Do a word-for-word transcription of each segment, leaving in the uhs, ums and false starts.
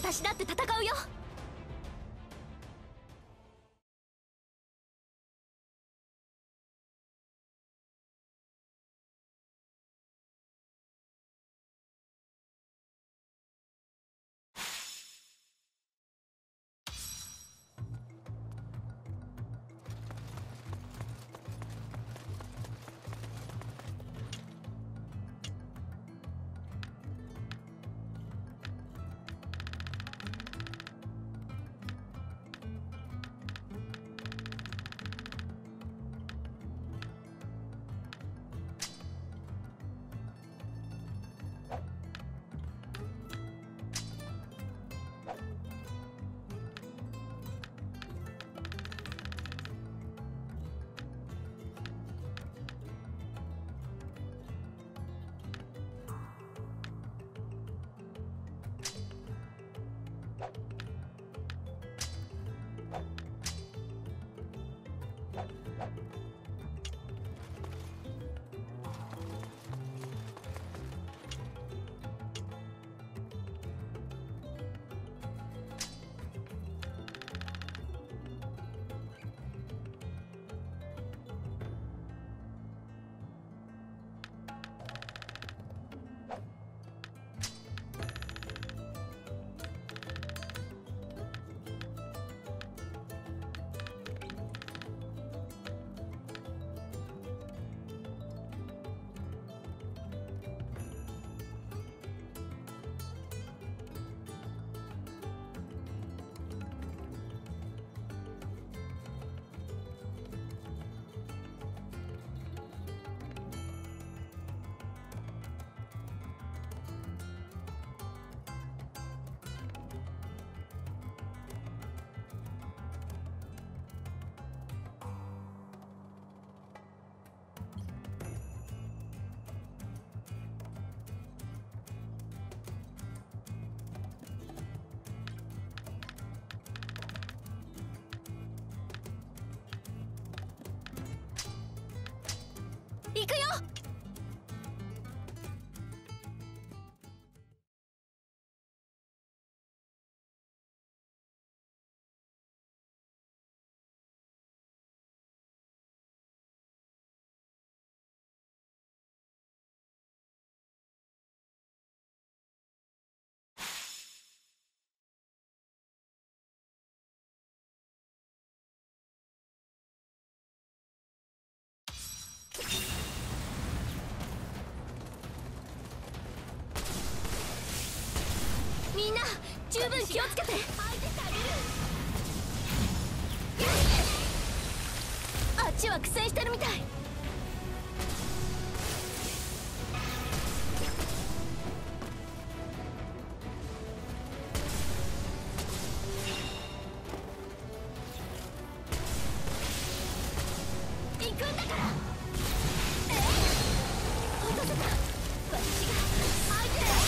私だって戦うよ。行くよ。みんな十分気をつけて。あっちは苦戦してるみたい。行くんだから。えっ落とせた。私が相手だ。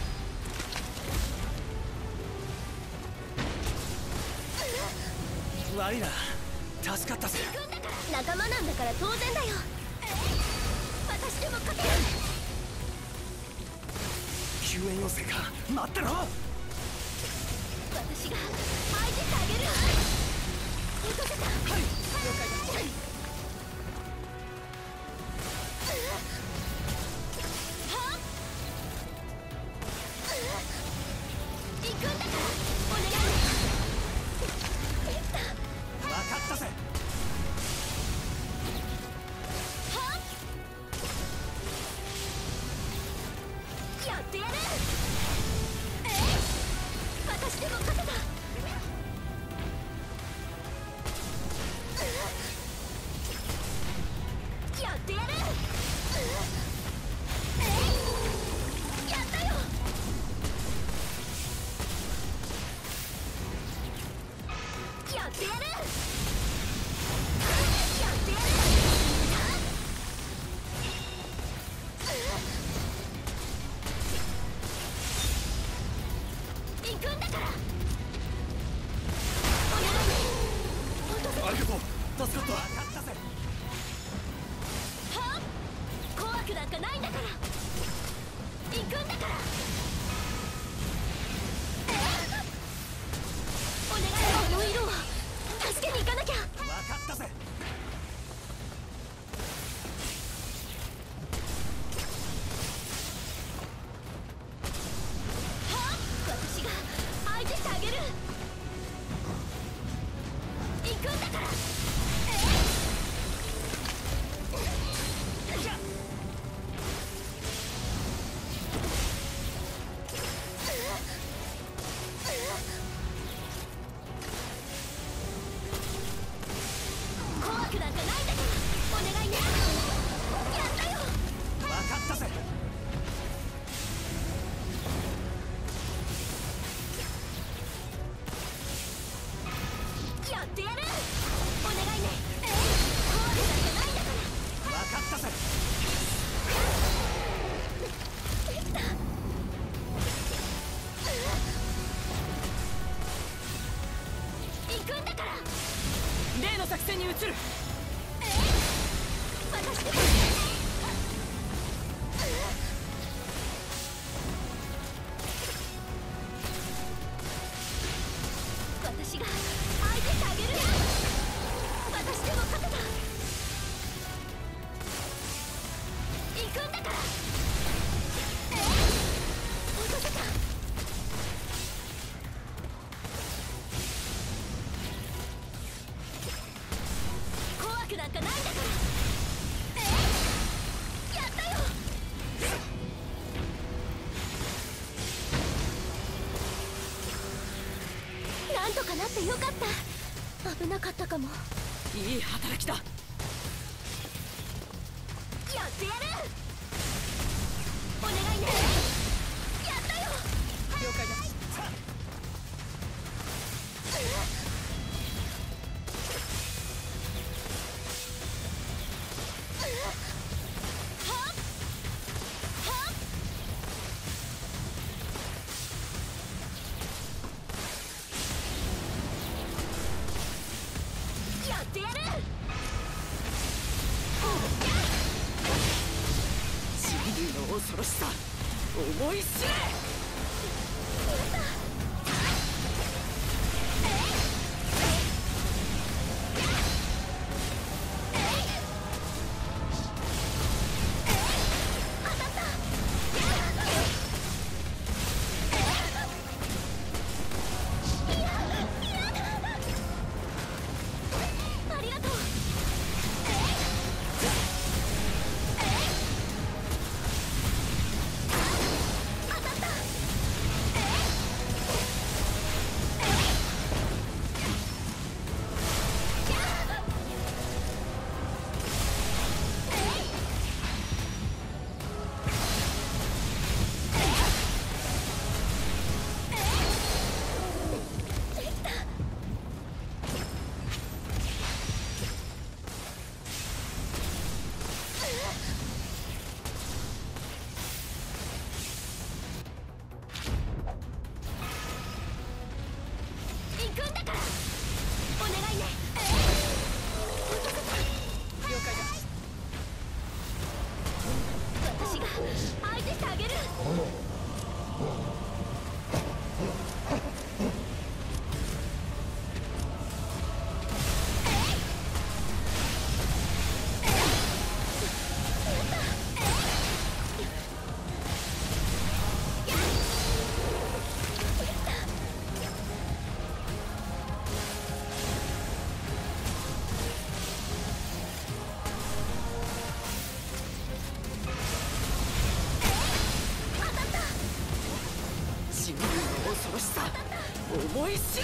悪いな、助かったぜ。 仲間なんだから当然だよ。私でも勝てる。 救援要請か。待ってろ。 私が相手てあげる。落とせた。はい、了解だ。はい。はっ。行くんだから。お願い。 分かったぜ。 はっ。やってやる。えい。私でも勝てた。やってやる。えい。やったよ。やってやる。やってやる。行くんだから。お願い。落とせ。 ありがとう。助かった。分かったぜ。 はっ。怖くなんかないんだから。行くんだから。えっ。 願いね。やったよ。 分かったぜ。 やってやる。お願いね。えい、怖くなんてないんだから。 分かったぜ。 できた。行くんだから。 例の作戦に移る。 えい、私でも。私が相手してあげるよ。私でも勝てた。行くんだから。えい、落とせた。怖くなんかないんだから。えい、やったよ。なんとかなってよかった。危なかったかも。 いい働きだ。 やってやる。お願いね。やったよ。 了解だ。 やってやる。 人類の恐ろしさ思い知れ。 ありがとう。当たった。できた。行くんだから。お願いね。 了解だ。 私が相手してあげる。 人類の恐ろしさ思い知れ。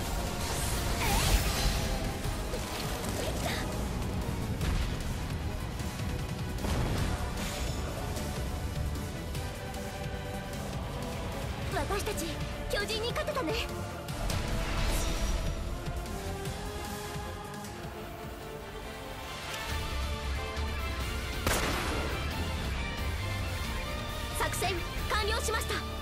私たち巨人に勝てたね。作戦完了しました。